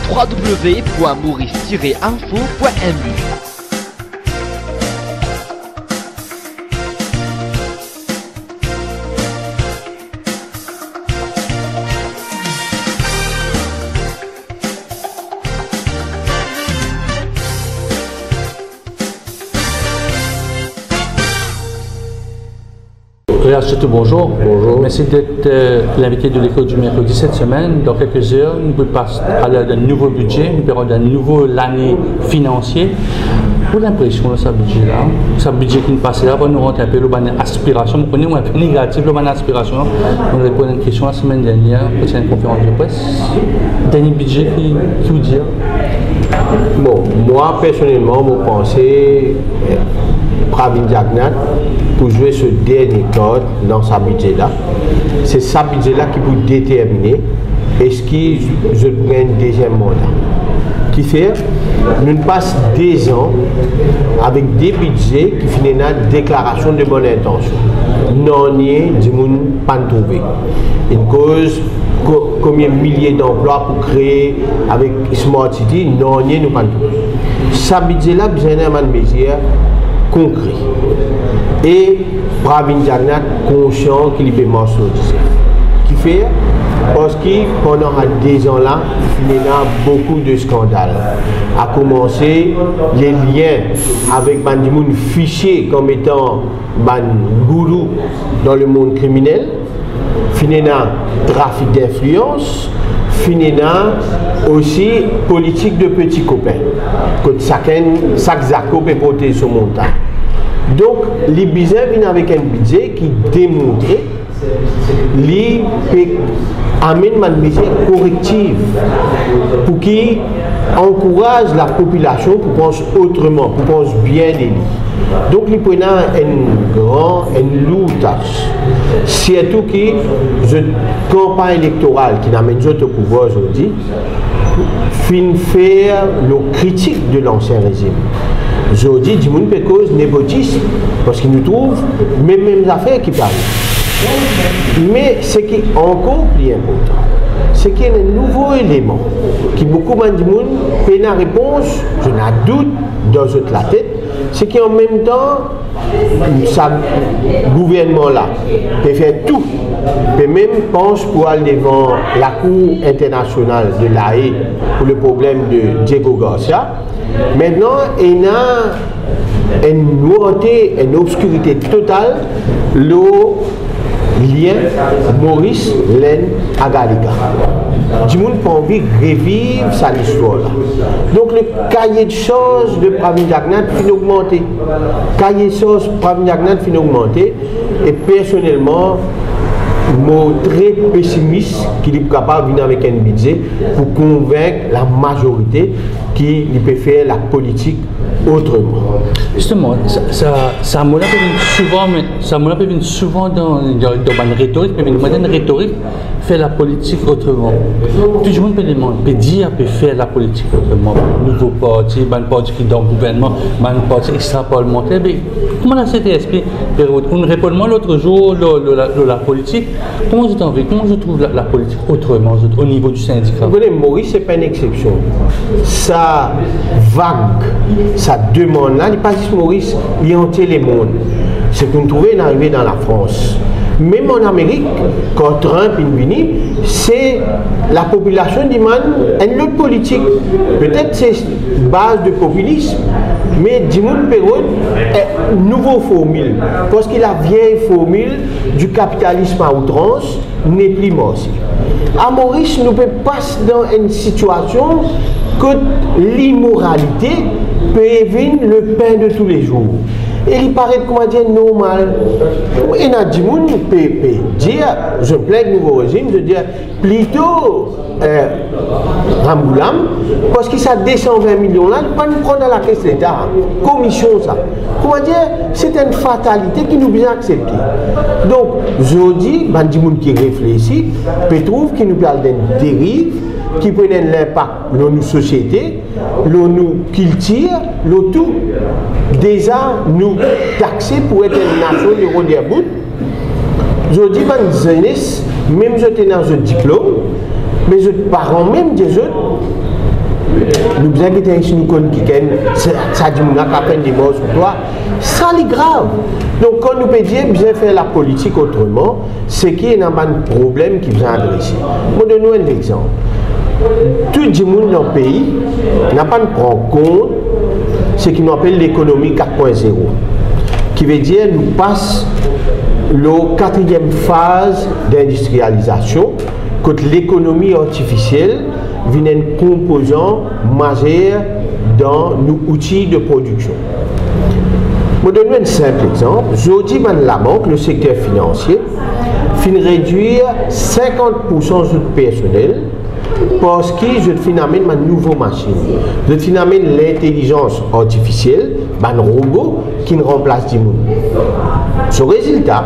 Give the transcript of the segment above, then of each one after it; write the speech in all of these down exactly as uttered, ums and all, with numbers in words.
w w w point maurice tiret info point m u. Surtout bonjour. Bonjour. Merci d'être euh, l'invité de l'école du mercredi cette semaine. Dans quelques heures, nous pouvons parler d'un nouveau budget, nous parlons d'un nouveau l'année financier. Pour l'impression de ce budget-là, ce budget qui nous passe là, va nous rendre un peu l'aspiration. On est un peu négatif, l'aspiration. On a répondu à une question la semaine dernière, c'est une conférence de presse. Dernier budget qui, qui vous dit? Bon, moi personnellement, je pensais Pravin Jagnat pour jouer ce dernier code dans sa budget là. C'est sa budget là qui peut déterminer est-ce qu'il je prends un deuxième mandat. Qui fait, nous passons deux ans avec des budgets qui finissent une déclaration de bonne intention. Non, il y a du monde pas trouvé. Une cause, combien de milliers d'emplois pour créer avec Smart City, non, il n'y a pas trouvé. Ce budget là, besoin d'un mesure concret. Et Pravin Jagnat conscient qu'il peut mentionner. Qui fait, parce que pendant deux ans là, il y a beaucoup de scandales. À commencer les liens avec des fichiers comme étant des gourous dans le monde criminel, finalement trafic d'influence, finalement aussi politique de petits copains. Que chaque Zako peut porter son montant. Donc, les budgets viennent avec un budget qui démontre qu'il amène une mesure corrective pour qui encourage la population pour penser autrement, pour penser bien de lui. Donc, il prend une grande, une lourde tâche. Surtout que la campagne électorale qui amène au pouvoir aujourd'hui, fin faire le critique de l'ancien régime. Aujourd'hui, du monde peut cause népotisme parce qu'il nous trouve même mêmes affaires qui parlent. Mais ce qui est encore plus important, c'est qu'il y a un nouveau élément qui beaucoup de monde peut une réponse, je n'ai doute dans la tête, c'est qu'en même temps, ce gouvernement-là peut faire tout, peut même penser pour aller devant la Cour internationale de l'A E pour le problème de Diego Garcia. Maintenant, il y a une nouveauté, une obscurité totale, le lien Maurice Len Agaliga. Du monde n'a pas envie de revivre sa histoire là. Donc le cahier de choses de Pravin Jagnat finit augmenter. Le cahier de choses de Pravin Jagnat finit augmenter. Et personnellement, je suis très pessimiste qu'il est capable de venir avec un budget pour convaincre la majorité qu'il peut faire la politique autrement. Justement, ça, ça, ça me souvent, mais ça me vient souvent dans, dans, dans une rhétorique, mais une rhétorique faire la politique autrement. Tout le monde peut demander, peut dire, peut faire la politique autrement. Nouveau parti, un parti qui est dans le gouvernement, un parti extra-parlementaire. Mais comment la C T S P, on répond l'autre jour, le, le, la, le, la politique, comment je t'en vais, comment je trouve la, la politique autrement au niveau du syndicat? Vous voyez, Maurice, ce n'est pas une exception. Ça vague, ça demande là, il n'est pas juste Maurice, il y a entier les mondes. C'est qu'on trouvait une arrivée dans la France. Même en Amérique, quand Trump est venu, c'est la population demande une autre politique. Peut-être c'est base de populisme, mais Dimoun Perron est une nouvelle formule. Parce que la vieille formule du capitalisme à outrance n'est plus morte. À Maurice, nous peut passer dans une situation que l'immoralité peut devenir le pain de tous les jours. Et il paraît comment dire normal. Et n'a dit moun peut dire, je plaide le nouveau régime, je dis plutôt euh, Ramboulam, parce que ça deux cent vingt millions là, il pas nous prendre dans la caisse de l'État. Commission ça. Comment dire, c'est une fatalité qui nous bien accepter. Donc, je dis, ben dit moun qui réfléchit, peut trouve qu'il nous parle d'une dérive qui prennent l'impact dans nos sociétés, dans nos cultures, dans tout. Déjà, nous taxer pour être une nation de Rodéabout. Je dis, ben, jeunesse, même je suis dans un diplôme, mais je parents même des autres, nous besoin que tu nous connais qui ça dit mon a peine des morts sur toi, ça c'est grave. Donc quand nous peut dire bien faire la politique autrement, c'est qu'il y a un problème qui vient adresser. Je vais donner un exemple. Tout le monde dans le pays n'a pas de prendre compte ce qu'on appelle l'économie quatre point zéro, qui veut dire nous passe la quatrième phase d'industrialisation, quand l'économie artificielle vient un composant majeur dans nos outils de production. Je vais donner un simple exemple. Aujourd'hui, la banque, le secteur financier, fin réduire cinquante pour cent du personnel parce que je amène ma nouvelle machine. Je amène l'intelligence artificielle, un robot qui ne remplace du monde. Ce résultat,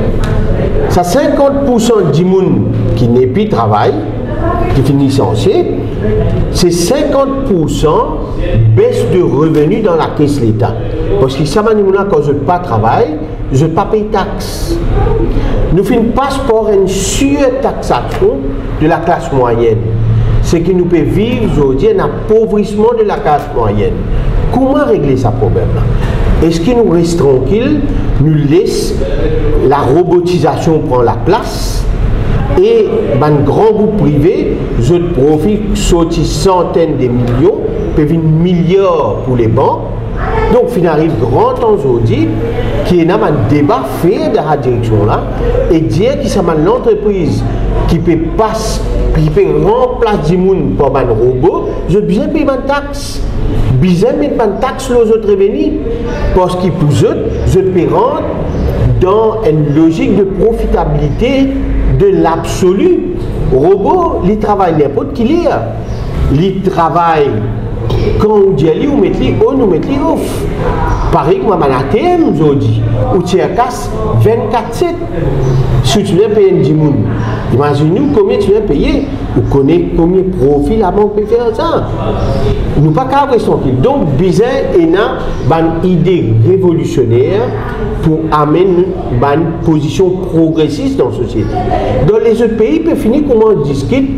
ça cinquante pour cent du monde qui n'est plus travail, qui finit licencié, c'est cinquante pour cent baisse de revenus dans la caisse de l'État. Parce que ça m'a dit quand je n'ai pas de travail, je ne paye pas de taxes. Nous faisons un passeport à une surtaxation de la classe moyenne. Ce qui nous peut vivre aujourd'hui un appauvrissement de la classe moyenne. Comment régler ce problème-là? Est-ce qu'il nous reste tranquille, nous laisse la robotisation prendre la place et un grand groupe privé, je profite sortir centaines de millions, peut venir milliards pour les banques. Donc, il arrive grand temps aujourd'hui qui est un débat fait dans la direction là et dire que c'est une entreprise qui peut passer, qui peut remplacer du monde par un robot, je dois bien payer une taxe. Bien mettre une taxe aux autres revenus parce que pour eux, je peux rentrer dans une logique de profitabilité de l'absolu. Robot, il travaille n'importe qui l'est. Il travaille quand on dit on met les on nous met les off. Pareil que moi à T M aujourd'hui, où tu as casse vingt-quatre sept. Si tu viens payer un monde, imagine-nous combien tu viens payer, ou connais combien de profit la banque peut faire ça. Nous pas qu'à rester tranquille. Donc, bizarre et n'a une idée révolutionnaire pour amener une position progressiste dans la société. Dans les autres pays, peut finir comment on discute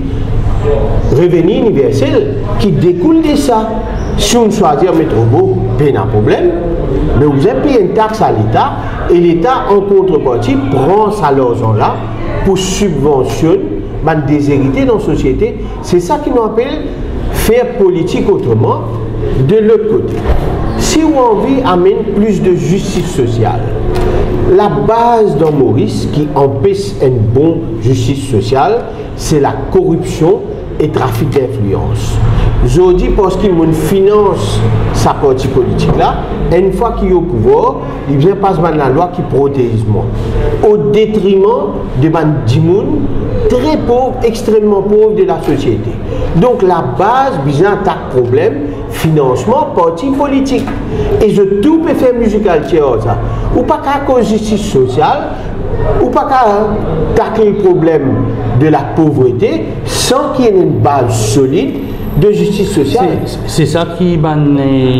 revenu universel qui découle de ça. Si on choisit un métro beau, il y a un problème, mais vous avez payé une taxe à l'État et l'État en contrepartie prend cet argent-là pour subventionner les déshérités dans la société. C'est ça qui nous appelle faire politique autrement. De l'autre côté, si on a envie d'amener plus de justice sociale, la base dans Maurice qui empêche une bonne justice sociale, c'est la corruption et trafic d'influence. Je dis parce qu'il finance sa partie politique là, et une fois qu'il est au pouvoir, il vient passer la loi qui protège moi, au détriment de des gens très pauvres, extrêmement pauvres de la société. Donc la base, bien attaque problème, financement, parti politique. Et je tout peut faire musical ça. Ou pas qu'à cause de justice sociale, ou pas qu'à tacler le problème de la pauvreté sans qu'il y ait une base solide de justice sociale. C'est ça qui ban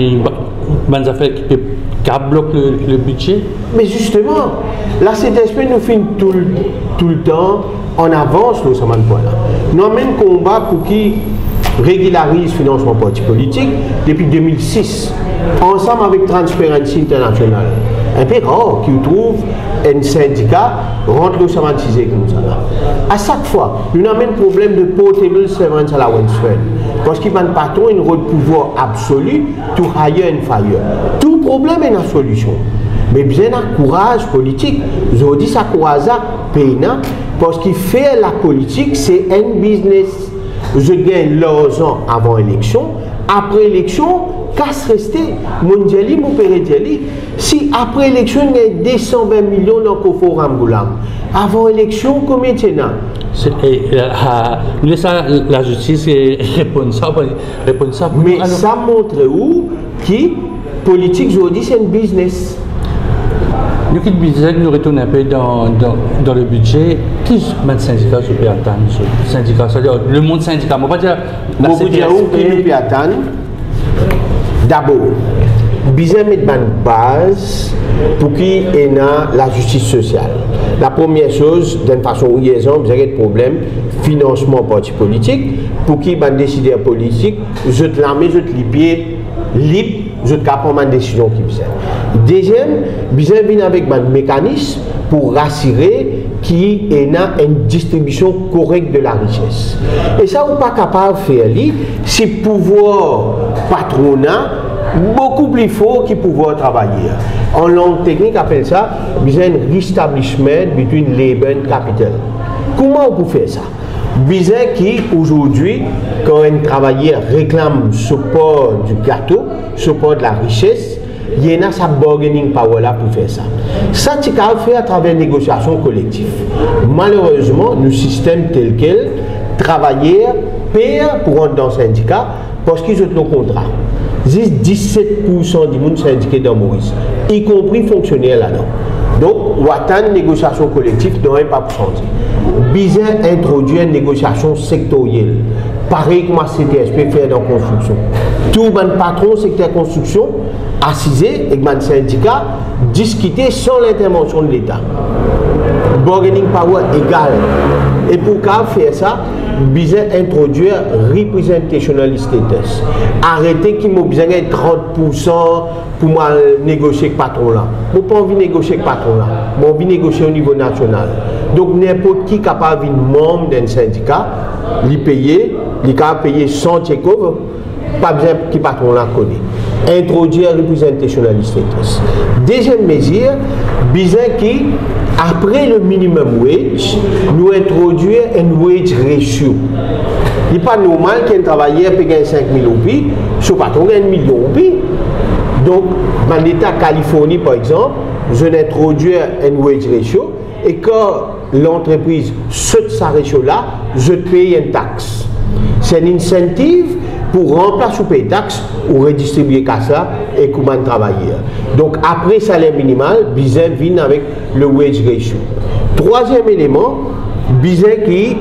affaires qui peut bloquer le, le budget. Mais justement, là cet esprit nous fait tout, tout le temps en avance nous sommes point là. Nous avons un combat pour qui régularise le financement parti politique depuis deux mille six, ensemble avec Transparency International. Un peu rare qui trouve un syndicat rentre le sementisé comme ça. À chaque fois, nous avons un problème de portable severance allowance fund. Parce qu'il n'y a pas un rôle de pouvoir absolu, tout hire and fire. Tout problème est une solution. Mais bien un courage politique. Je dis ça courage à Péna, parce qu'il fait la politique, c'est un business. Je gagne l'argent avant l'élection, après l'élection, casse rester. Mondiali, mon père Diali. Si après l'élection, il y a deux cent vingt millions dans le coffre Ramboulam, avant l'élection, combien tu as? La justice répond ça. Répond ça. Mais alors, ça montre où qui politique, je dis, c'est un business. Nous qui business, nous retournons un peu dans, dans, dans le budget. Qui est le syndicat je peux attendre? Syndicat, c'est-à-dire le monde syndical. On va dire la C T S P. Qui peut attendre? D'abord, besoin de mettre une base pour qu'il y ait la justice sociale. La première chose, d'une façon liaison, vous avez des problèmes financement parti politique, pour qu'il y ait des décideurs politiques, je te l'armée, je te les pieds libres, je te prendre une décision qui besoin. Deuxième, besoin de venir avec un mécanisme pour rassurer qu'il y ait une distribution correcte de la richesse. Et ça, on n'est pas capable de faire, c'est pouvoir patronat beaucoup plus fort que pouvoir travailler. En langue technique, on appelle ça besoin de rétablissement between labor and capital. Comment on peut faire ça? Besoin qui aujourd'hui, quand un travailleur réclame ce support du gâteau, ce support de la richesse, il y a sa bargaining power là pour faire ça. Ça, tu peux faire à travers négociation collective. Malheureusement, le système tel quel, travailleurs payent pour rentrer dans le syndicat parce qu'ils ont le contrat. dix-sept pour cent du monde syndiqué dans Maurice, y compris fonctionnaires là-dedans. Donc, Watan, négociation collective, n'aurait pas pour changer. Bizarre introduire une négociation sectorielle. Pareil comme la C T S P fait dans la construction. Tout le patron secteur construction, assisé avec le syndicat, discuter sans l'intervention de l'État. Bargaining power égal. Et pour faire ça, besoin introduire representational status. Arrêtez qu'il m'a besoin de trente pour cent pour moi négocier avec le patron là. Je n'ai pas envie de négocier avec le patron là. J'ai envie de négocier au niveau national. Donc n'importe qui est capable d'être membre d'un syndicat, lui payer, lui capable payer sans check-over, pas besoin que le patron là connaît. Introduire representational status. Deuxième mesure, besoin qui après le minimum wage, nous introduire un wage ratio. Il n'est pas normal qu'un travailleur paye cinq mille roupies, ce patron gagne un million roupies. Donc, dans l'État Californie, par exemple, je vais introduire un wage ratio et quand l'entreprise saute sa ratio-là, je paye une taxe. C'est une incentive pour remplacer ou payer taxe ou redistribuer ça et comment travailler. Donc après salaire minimal, besoin vient avec le wage ratio. Troisième élément, besoin qui,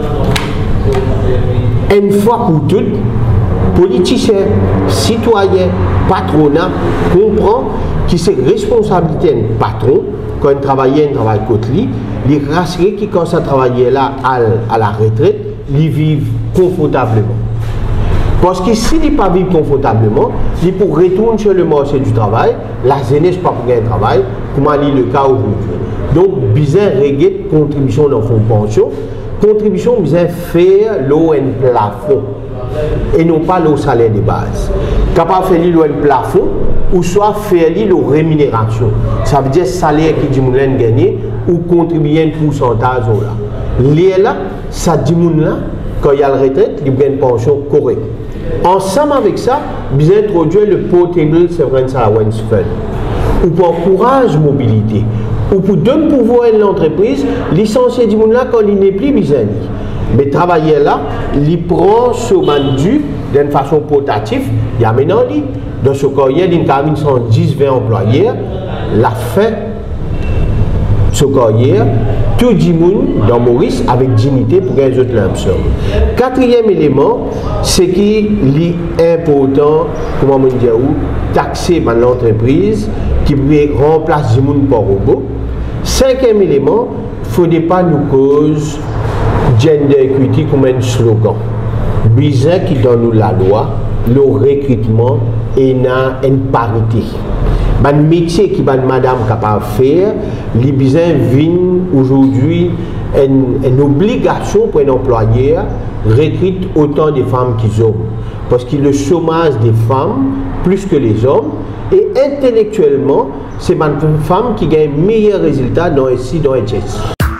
une fois pour toutes, politiciens, citoyens, patronat, comprend que c'est responsabilité d'un patron quand un travailleur travaille côté lui, les rassurer qui quand ça travaille là à, à la retraite, ils vivent confortablement. Parce que s'il n'est pas vivre confortablement, il pour retourner sur le marché du travail, la jeunesse pas pour gagner un travail, comme c'est le cas aujourd'hui. Donc, besoin de régler contribution dans le fonds de pension, contribution besoin de faire l'eau un plafond et non pas le salaire de base. Capable de faire l'eau un plafond ou soit faire l'eau rémunération. Ça veut dire salaire qui dit moun gagner ou contribuer un pourcentage là. Lié là, ça dit moun là quand il y a la retraite, il gagne une pension correcte. Ensemble avec ça, vous introduire le Portable Severance Allowance Fund. Ou pour encourager la mobilité. Ou pour donner pouvoir à l'entreprise, licencier du monde là quand il n'est plus besoin. Mais travailler là, il prend ce mandu d'une façon portative, il y a maintenant, dans ce cas, il y a une cabine cent dix vingt employés, la fin, ce carrière, tout le monde dans Maurice avec dignité pour les autres l'impression. Quatrième élément, c'est qu'il est important, comment on dit, taxer l'entreprise qui peut remplacer le monde par robot. Cinquième élément, il ne faudrait pas nous cause gender equity comme un slogan. Bizarre qui donne la loi, le recrutement et une parité. Le métier que madame est capable de faire, les besoins viennent aujourd'hui une, une obligation pour un employeur recruter autant de femmes qu'ils hommes. Parce que le chômage des femmes, plus que les hommes, et intellectuellement, c'est une femme qui gagne meilleurs résultats dans ici dans H S.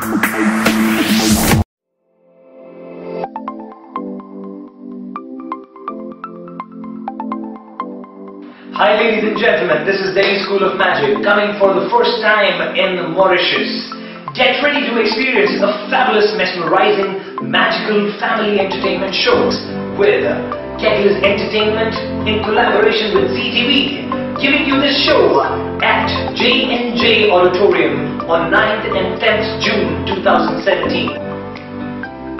Hi ladies and gentlemen, this is Delhi School of Magic coming for the first time in Mauritius. Get ready to experience a fabulous, mesmerizing, magical family entertainment shows with Kettle's Entertainment in collaboration with Z T V, giving you this show at J and J Auditorium on ninth and tenth June two thousand seventeen.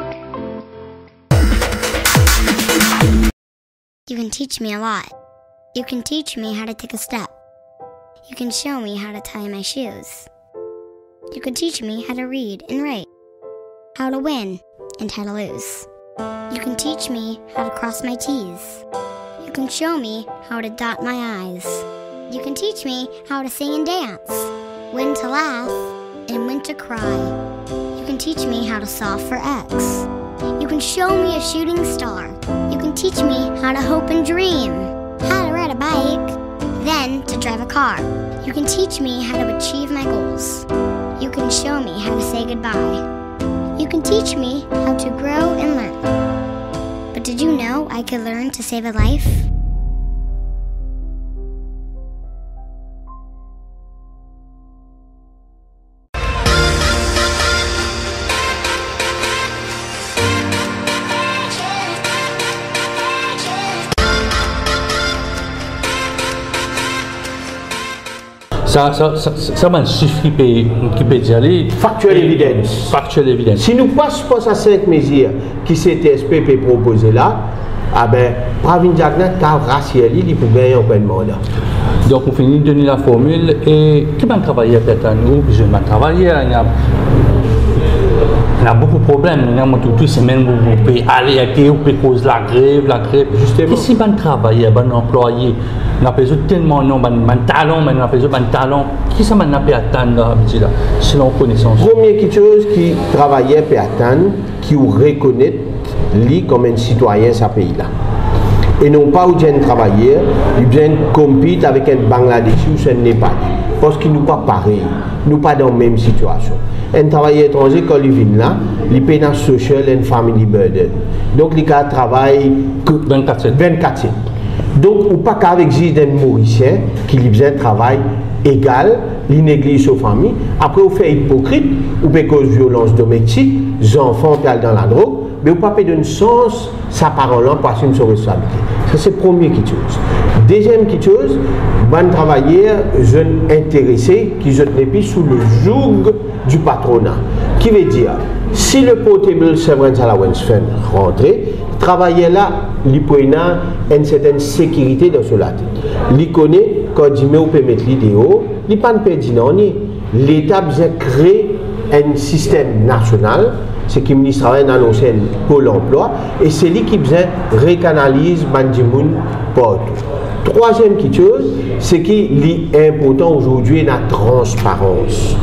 You can teach me a lot. You can teach me how to take a step. You can show me how to tie my shoes. You can teach me how to read and write, how to win and how to lose. You can teach me how to cross my T's. You can show me how to dot my I's. You can teach me how to sing and dance, when to laugh and when to cry. You can teach me how to solve for X. You can show me a shooting star. You can teach me how to hope and dream, how to ride a bike, then to drive a car. You can teach me how to achieve my goals. You can show me how to say goodbye. You can teach me how to grow and learn. But did you know I could learn to save a life? Ça, ça, ça, ça m'a un chiffre qui peut, qui peut dire aller. Factuel évidence. Factuel évidence. Si nous passons à cinq mesures qui C T S P peut proposer là, ah ben, Pravin Jagnat a raciel, il pour gagner un point de mandat. Donc, on finit de donner la formule et qui va travailler peut-être à nous, je vais travailler, il y a, il y a beaucoup de problèmes. Il y a toutes les semaines, vous pouvez aller à vous pouvez cause la grève, la grève. Justement. Qu'est-ce qui va travailler, un employé? On a besoin tellement de talent, mais on a besoin de talent. Qui ça m'a pas attendre selon connaissance? Première chose qui travaillait peut attendre, qui reconnaît lui comme un citoyen de ce pays-là. Et non pas où vient travailler, il vient compétir avec un Bangladeshi ou un Népalais. Parce qu'ils ne sont pas pareils, nous pas dans la même situation. Un travailleur étranger, quand il vient là, il paye un social and family burden. Donc, il travaille vingt-quatre sept. Donc, ou pas qu'avec un Mauricien qui a besoin de travail égal, il néglige sa famille. Après, on fait hypocrite, ou bien cause de violence domestique, les enfants perdent dans la drogue, mais on ne peut pas donner sens sa parole pour assumer sa responsabilité. Ça, c'est la première chose. Deuxième chose, bon travailleurs, jeunes intéressés qui sont sous le joug du patronat. Qui veut dire, si le portable severance allowance fait rentrer, travailler là, il peut avoir une certaine sécurité dans cela. Il connaît, quand il peut mettre l'idéo, il ne peut pas perdre. L'État a créé un système national, c'est qui le ministre a annoncé un pôle emploi, et c'est lui qui recanalise Bandimoun partout. Troisième chose, c'est qu'il est important aujourd'hui la transparence.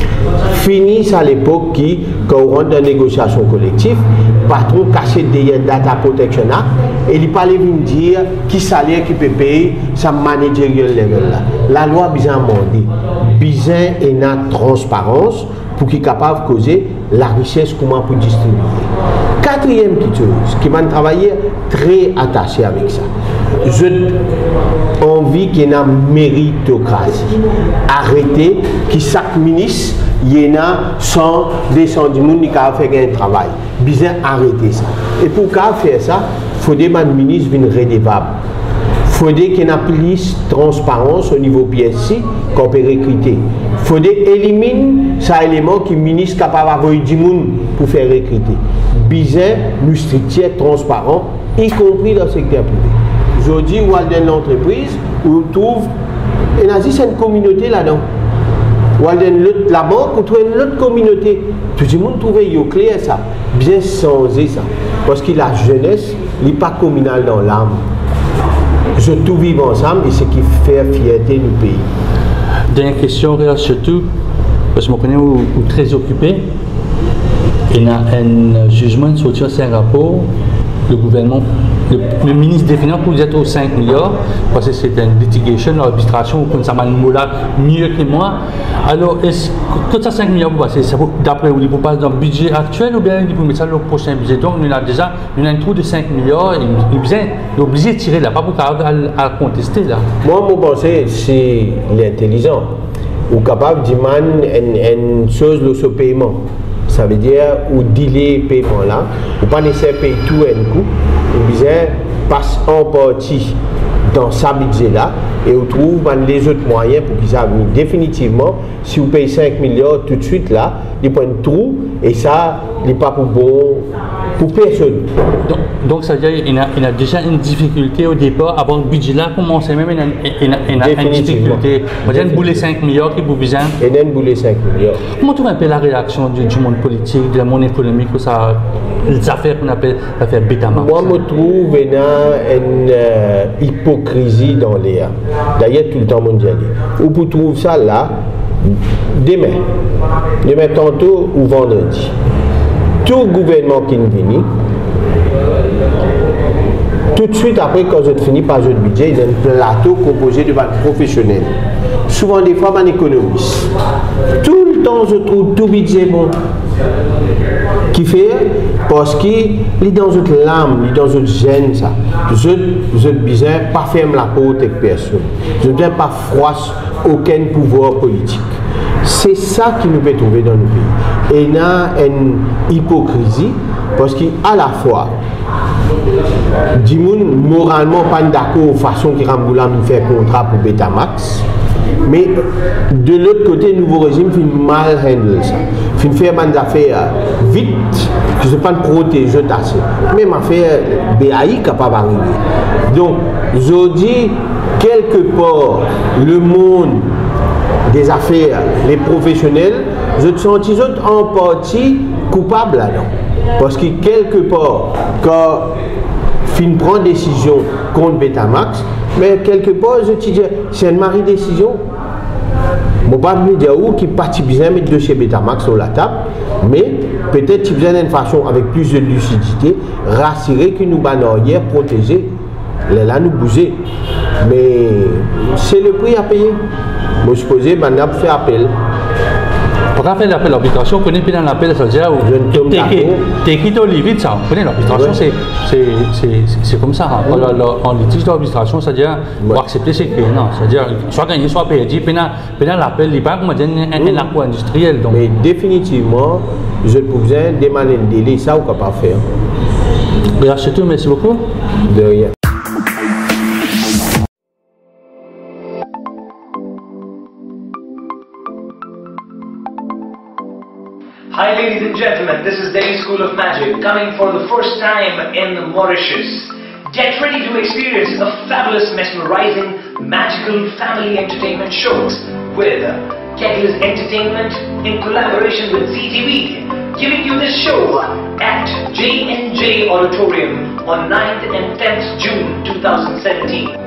Fini à l'époque qui, quand on rentre dans la négociation collective, le patron caché derrière Data Protection Act et il parlait de dire qui salaire qui peut payer sa managerial level là. La loi a besoin de besoin et la transparence pour qu'il soit capable de causer la richesse comment pour distribuer. Quatrième chose qui m'a travaillé très attaché avec ça. J'ai envie qu'il y ait une méritocratie. Arrêtez que chaque ministre il y a cent, deux cents du monde qui a fait un travail. Bien arrêter ça. Et pour faire ça, il faut que les ministres viennent redévables. Il faut qu'il y ait plus de transparence au niveau P S C qu'on peut recruter. Il faut éliminer ces éléments qui sont ministres capables d'avoir du monde pour faire recruter. Bien, nous strictier transparent, y compris dans le secteur privé. Aujourd'hui, où est dans l'entreprise, où on trouve, et là, c'est une communauté là-dedans. Ou dans la banque, ou trouve une autre communauté. Tout le monde trouve clair ça, bien changer ça. Parce que la jeunesse n'est pas communale dans l'âme. Je tout vivre ensemble et c'est ce qui fait fierté du pays. Dernière question, surtout, parce que je connais où, où très occupé. Il y a un jugement sorti à Singapour, le gouvernement, le, le ministre des Finances pour dire aux cinq milliards, parce que c'est une litigation, une arbitration, ou ça m'a mieux que moi. Alors, est-ce que tout ça cinq milliards, d'après vous, il vous passe dans le budget actuel ou bien il vous met ça dans le prochain budget? Donc, on a déjà on a un trou de cinq milliards, il est obligé de tirer là, pas pour à, à contester là. Moi, mon pensée, c'est l'intelligent, ou capable de demander une, une chose de ce paiement. Ça veut dire, ou dealer le paiement là, ou pas nécessairement payer tout un coup, ou bien passe en partie dans sa budget là, et on trouve les autres moyens pour qu'ils aient définitivement, si vous payez cinq milliards tout de suite là, ils prennent tout et ça n'est pas pour bon pour personne. Donc, donc ça veut dire qu'il y a, il y a déjà une difficulté au départ, avant le budget là, commencer même, il y a, il y a, il y a une difficulté. On a une boule cinq milliards qui vous besoin. Il y a une boule cinq milliards. Comment tu vois un peu la réaction du, du monde politique, de la monde économique, ou ça, les affaires qu'on appelle l'affaire Betamax? Moi, je trouve qu'il y a une euh, hypocrisie dans l'air. D'ailleurs, tout le temps mondial. Où vous trouvez ça là, demain, demain tantôt ou vendredi. Tout gouvernement qui nous vient, tout de suite après, quand je finis par le budget, il y a un plateau composé de professionnels. Souvent, des fois, un économiste. Tout le temps, je trouve tout budget bon. Qui fait parce qu'il est dans une lame, il est dans une gêne, ça. Je ne besoin pas faire la peau avec personne. Je ne besoin pas froisser aucun pouvoir politique. C'est ça qui nous peut trouver dans nos pays. Et il y a une hypocrisie parce qu'à la fois, du monde moralement pas d'accord de la façon qu'il a fait contrat pour Betamax, mais de l'autre côté, le nouveau régime fait mal handle ça. Il fait des affaires vite, je ne sais pas protéger assez. Même affaire B A I capable d'arriver. Donc, je dis quelque part, le monde des affaires, les professionnels, je te sens en partie coupable là-dedans. Parce que quelque part, quand fin prend décision contre Betamax, mais quelque part, je te dis, c'est une mari décision. Je ne vais pas me dire où qui partit bien mettre le dossier Betamax sur la table, mais peut-être qu'il besoin d'une façon avec plus de lucidité, rassurer que nous allons hier protéger, là nous bouger. Mais c'est le prix à payer. Je suppose que nous allons faire appel. Pour faire l'appel à l'arbitration, vous connaissez bien l'appel, c'est-à-dire tu es quitté au vite, ça. Vous connaissez l'arbitration, c'est comme ça. En litige d'arbitration, c'est-à-dire pour accepter ces crimes. C'est-à-dire soit gagné, soit perdu. Pendant l'appel, il n'y a pas un accord industriel. Mais définitivement, je peux vous demander un délai, ça, on ne peut pas faire. Bien, c'est tout, merci beaucoup. De rien. Hi ladies and gentlemen, this is Delhi School of Magic coming for the first time in Mauritius. Get ready to experience a fabulous, mesmerizing, magical family entertainment shows with Kettle's Entertainment in collaboration with Z T V, giving you this show at J and J Auditorium on ninth and tenth June two thousand seventeen.